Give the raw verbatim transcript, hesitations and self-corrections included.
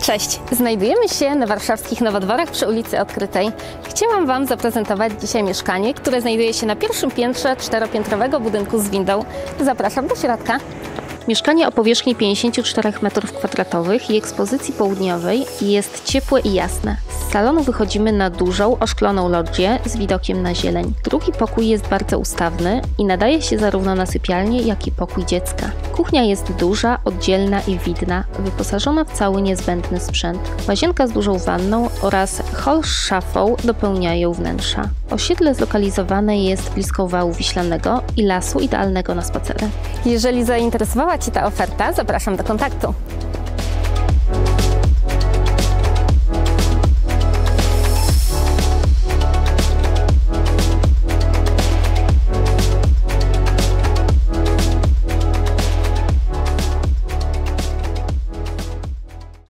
Cześć! Znajdujemy się na warszawskich Nowodworach przy ulicy Odkrytej. Chciałam Wam zaprezentować dzisiaj mieszkanie, które znajduje się na pierwszym piętrze czteropiętrowego budynku z windą. Zapraszam do środka. Mieszkanie o powierzchni pięćdziesięciu czterech metrów kwadratowych i ekspozycji południowej jest ciepłe i jasne. Z salonu wychodzimy na dużą, oszkloną lodżię z widokiem na zieleń. Drugi pokój jest bardzo ustawny i nadaje się zarówno na sypialnię, jak i pokój dziecka. Kuchnia jest duża, oddzielna i widna, wyposażona w cały niezbędny sprzęt. Łazienka z dużą wanną oraz hol z szafą dopełniają wnętrza. Osiedle zlokalizowane jest blisko wału wiślanego i lasu idealnego na spacery. Jeżeli zainteresowała Cię ta oferta, zapraszam do kontaktu.